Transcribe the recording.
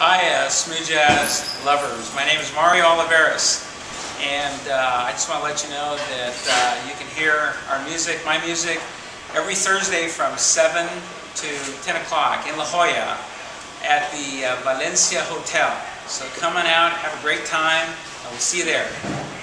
Hi, smooth jazz lovers. My name is Mario Oliveras, and I just want to let you know that you can hear our music, my music, every Thursday from 7 to 10 o'clock in La Jolla at the Valencia Hotel. So come on out, have a great time, and we'll see you there.